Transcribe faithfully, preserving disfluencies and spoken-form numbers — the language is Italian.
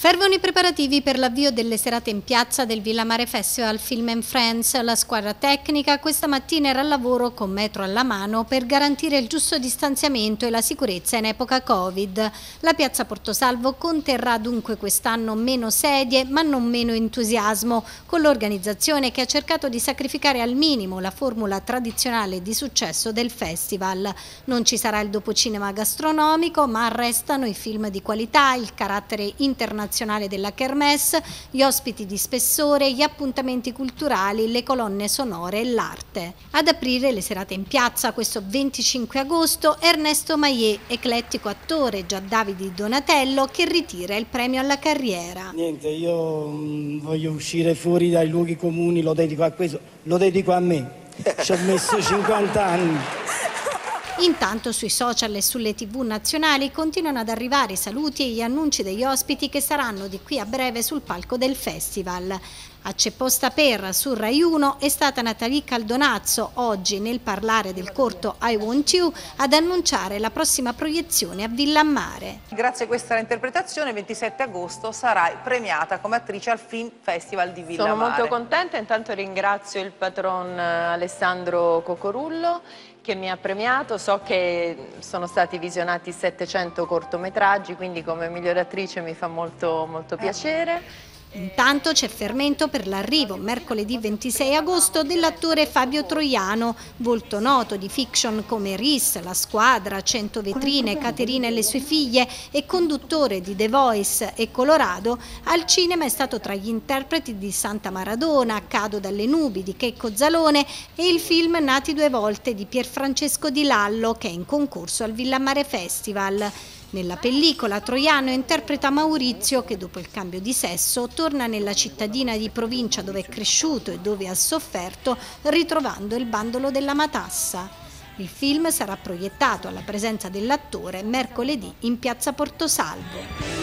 Fervono i preparativi per l'avvio delle serate in piazza del Villa Mare Festival Film and Friends. La squadra tecnica questa mattina era al lavoro con metro alla mano per garantire il giusto distanziamento e la sicurezza in epoca Covid. La piazza Portosalvo conterrà dunque quest'anno meno sedie ma non meno entusiasmo, con l'organizzazione che ha cercato di sacrificare al minimo la formula tradizionale di successo del festival. Non ci sarà il dopocinema gastronomico, ma restano i film di qualità, il carattere internazionale della Kermesse, gli ospiti di spessore, gli appuntamenti culturali, le colonne sonore e l'arte. Ad aprire le serate in piazza questo venticinque agosto Ernesto Maillet, eclettico attore, già Davide Donatello, che ritira il premio alla carriera. Niente, io mh, voglio uscire fuori dai luoghi comuni, lo dedico a questo, lo dedico a me. Ci ho messo cinquanta anni. Intanto sui social e sulle tivù nazionali continuano ad arrivare i saluti e gli annunci deggi ospiti che saranno di qui a breve sul palco del festival. A C'è posta per su Rai uno è stata Nathalie Caldonazzo, oggi nel parlare del corto I Want You, ad annunciare la prossima proiezione a Villammare. Grazie a questa interpretazione, il ventisette agosto sarai premiata come attrice al Film Festival di Villammare. Sono molto contenta, intanto ringrazio il patron Alessandro Cocorullo che mi ha premiato. So che sono stati visionati settecento cortometraggi, quindi come miglior attrice mi fa molto, molto piacere. Intanto c'è fermento per l'arrivo, mercoledì ventisei agosto, dell'attore Fabio Troiano, volto noto di fiction come Ris, La Squadra, Cento vetrine, Caterina e le sue figlie e conduttore di The Voice e Colorado. Al cinema è stato tra gli interpreti di Santa Maradona, Cado dalle nubi di Checco Zalone e il film Nati due volte di Pierfrancesco Di Lallo, che è in concorso al Villammare Festival. Nella pellicola Troiano interpreta Maurizio che dopo il cambio di sesso torna nella cittadina di provincia dove è cresciuto e dove ha sofferto, ritrovando il bandolo della matassa. Il film sarà proiettato alla presenza dell'attore mercoledì in piazza Portosalvo.